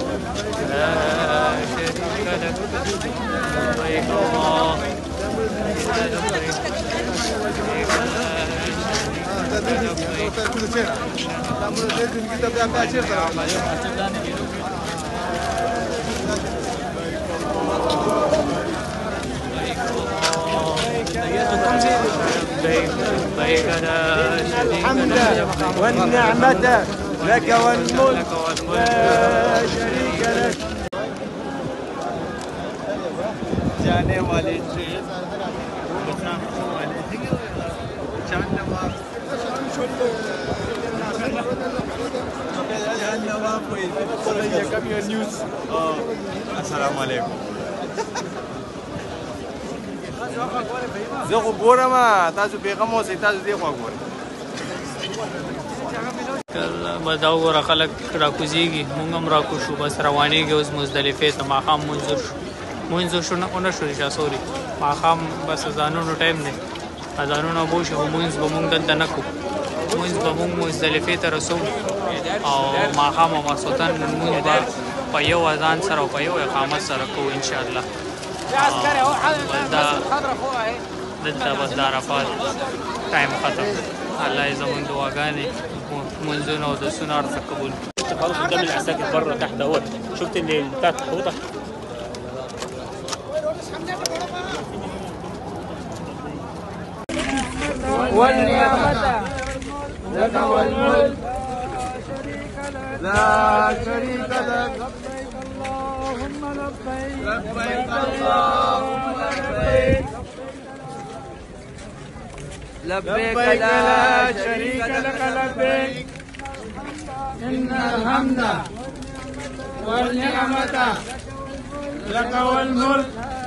لا شريك لك لبيك اللهم لبيك لبيك لا شريك لك والنعمة لك والملك لا شريك لك. जाने वाले السلام عليكم. زه خو ګورم تاسو پیغام اوسئ تاسو دې خوا ګورئ. به دا وګوره خلک راکوزېږي مونږ هم راکوشو بس روانېږي اوس مزدلفې ته ماښام منظور شو منظور شو ونه شو رشا سوري ماښام بس اذانونو ټایم دی اذانونه به وشي خو مونځ به مونږ دلته نه کوو مونځ به مونږ مزدلفې ته رسو او ماښام او ماسخوتن مونځ به په یو اذان سره او په یو اقامت سره کوو انشاءالله دلته بس د عرفات ټایم ختم الله یې زمونږ دعاګانې منزونه ودسونه ارزق قبول. خلاص قدام العساكر بره تحت اهوت شفت اللي بتاعت الحوطه والنعمة لك والملك لا شريك لك لبيك اللهم لبيك لبيك اللهم لبيك لبيك لا شريك لك لبيك إن الحمد والنعمة لك والملك